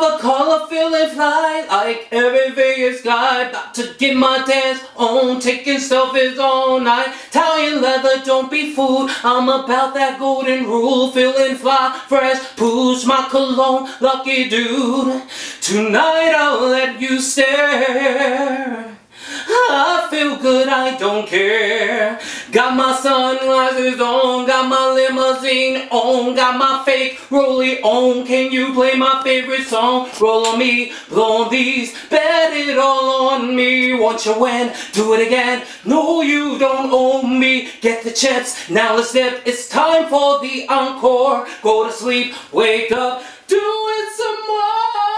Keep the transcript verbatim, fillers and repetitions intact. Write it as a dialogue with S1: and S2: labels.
S1: the color, feeling fly like every Vegas guy. About to get my dance on, taking selfies all night. Italian leather, don't be fooled, I'm about that golden rule. Feeling fly, fresh, push my cologne, lucky dude. Tonight I'll let you stare. I feel good, I don't care. Got my sunglasses on, got my limousine on, got my fake rollie on. Can you play my favorite song? Roll on me, blow on these, bet it all on me. Want you win, do it again. No, you don't owe me. Get the chips, now let's dip. It's time for the encore. Go to sleep, wake up, do it some more.